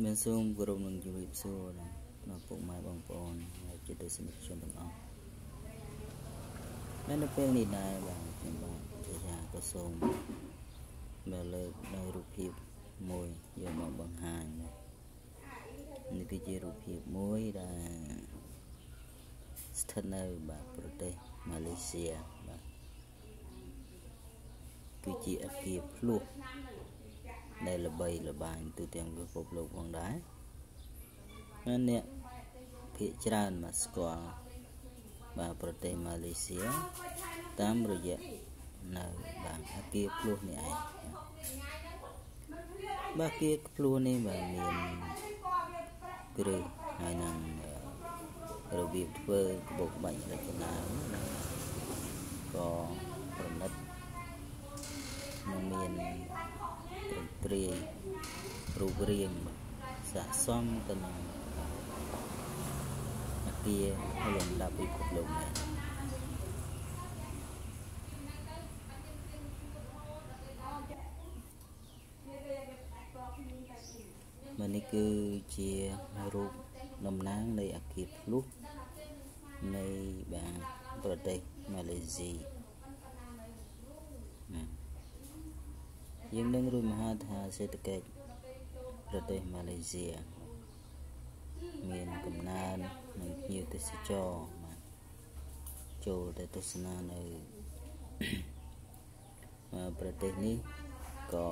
មានសូមគោរពនឹងជំរាបសួរដល់ពុកម៉ែបងប្អូនហើយជាទស្សនិកជនទាំងអស់នៅពេលនេះដែរបាទខ្ញុំបាទជាក៏សូមមកលើកនៅរូបភាពមួយយកមកបង្ហាញនេះគឺជារូបភាពមួយដែលស្ថិតនៅបាទប្រទេសម៉ាឡេស៊ីបាទគឺជាអគារភ្លោះដែលល្បីល្បាញទូទាំងពិភពលោកផងដែរអ្នកភាគច្រើនមកស្គាល់បាទប្រទេសម៉ាឡេស៊ីតាមរយៈនៅបាទអគារភ្លោះនេះឯងបាទអគារភ្លោះនេះបាទមានគ្រឹះហើយនឹងរបៀបធ្វើក្បូរក្បាច់រចនាក៏ប្រណិតនិងមានទ្រង់ទ្រាយរូបរាងស័ក្តិសមទៅនឹងអគារលំដាប់ពិភពលោកនេះនេះគឺជារូបតំណាងនៃអគារភ្លោះនៃបាទប្រទេសម៉ាឡេស៊ីយើងនឹងរួមមហាថាសេដ្ឋកិច្ចប្រទេសម៉ាឡេស៊ីមានកំណើននិងភ្ញៀវទេសចរចូលទៅទស្សនានៅប្រទេសនេះក៏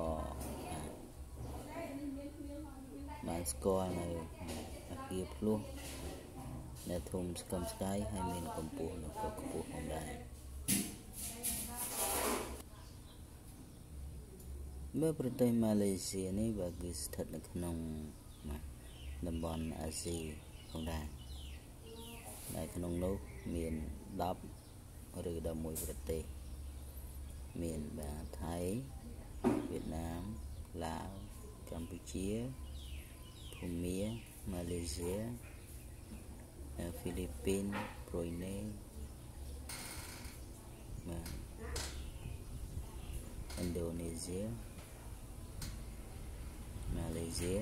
បានស្គាល់នៅអគារភ្លោះដែលធំស្កឹមស្កៃហើយមានកម្ពស់នៅក៏ខ្ពស់ផងដែរមើលប្រទេសម៉ាឡេស៊ីនេះបាទគឺស្ថិតនៅក្នុងតំបន់អាស៊ីផងដែរដែលក្នុងនោះមាន10ឬ11ប្រទេសមានបាទថៃវៀតណាមឡាវកម្ពុជាភូមាម៉ាឡេស៊ីហ្វីលីពីនប្រូណេឥណ្ឌូនេស៊ីម៉ាឡេស៊ី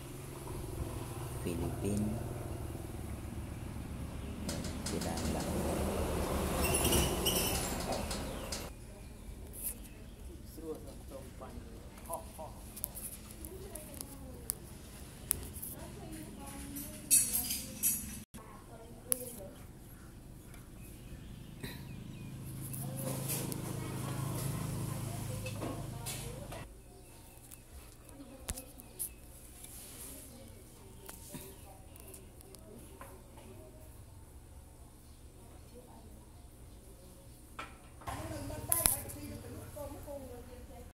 ហ្វីលីពីនជាដើម